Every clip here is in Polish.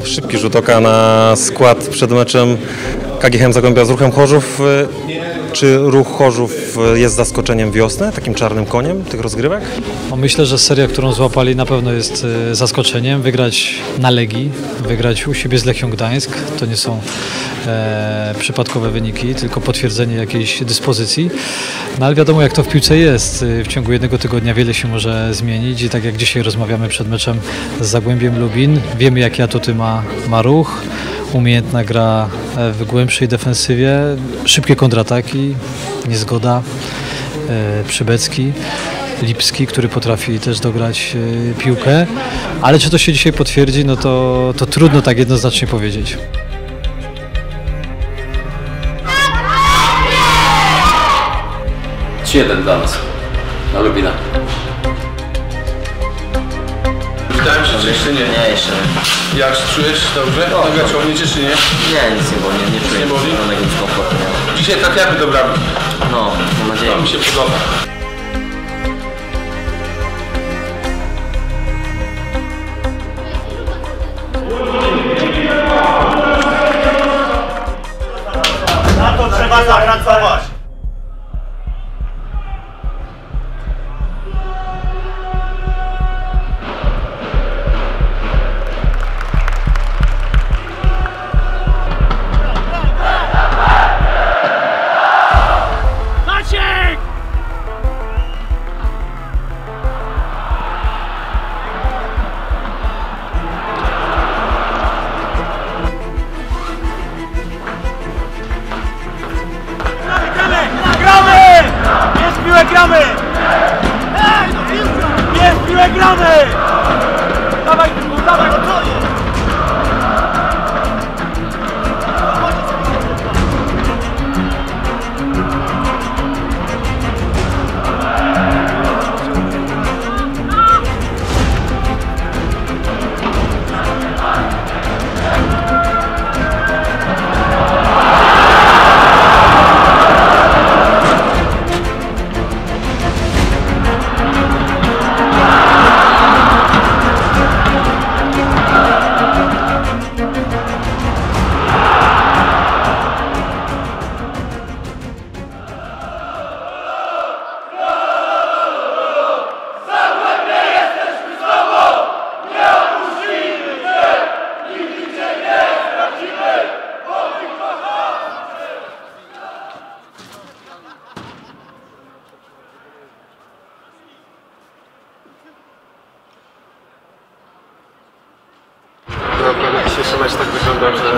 szybki rzut oka na skład przed meczem KGHM Zagłębia z Ruchem Chorzów. Czy Ruch Chorzów jest zaskoczeniem wiosny, takim czarnym koniem tych rozgrywek? No myślę, że seria, którą złapali, na pewno jest zaskoczeniem. Wygrać na Legii, wygrać u siebie z Lechią Gdańsk, to nie są przypadkowe wyniki, tylko potwierdzenie jakiejś dyspozycji. No ale wiadomo, jak to w piłce jest. W ciągu jednego tygodnia wiele się może zmienić i tak jak dzisiaj rozmawiamy przed meczem z Zagłębiem Lubin, wiemy, jakie atuty ma Ruch. Umiejętna gra w głębszej defensywie, szybkie kontrataki, Niezgoda, Przybecki, Lipski, który potrafi też dograć piłkę, ale czy to się dzisiaj potwierdzi, no to trudno tak jednoznacznie powiedzieć. Jeden dla nas, na Lubina. Pytałem się, czy jeszcze nie? Nie, jeszcze nie. Jak czujesz dobrze? Noga ciągniecie czy nie? Nie, nic nie boli, nie czuję żadnego dyskomfortu. Dzisiaj tak jakby dobra. No, mam nadzieję. To mi się podoba. Na to trzeba zapracować! Gramy! Jest piłę, gramy! Dawaj, dawaj, co jest? Dzisiejszy mecz tak wyglądał, że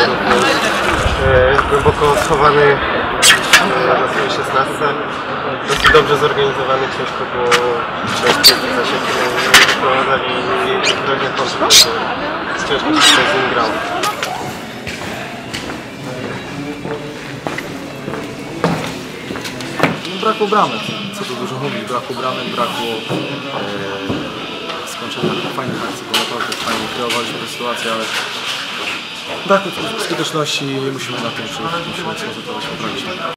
głęboko schowany na swojej 16. Dosyć dobrze zorganizowany, ciężko było przejść za siebie. Wyprowadzali groźne kontra, ciężko się tutaj z nim grało. Brakło bramek, co tu dużo mówić, brakło bramek, brakło skończenia fajnych akcji, bo naprawdę fajnie kreowaliśmy tę sytuację, ale brakło skuteczności i musimy na tym się skoncentrować, poprawić.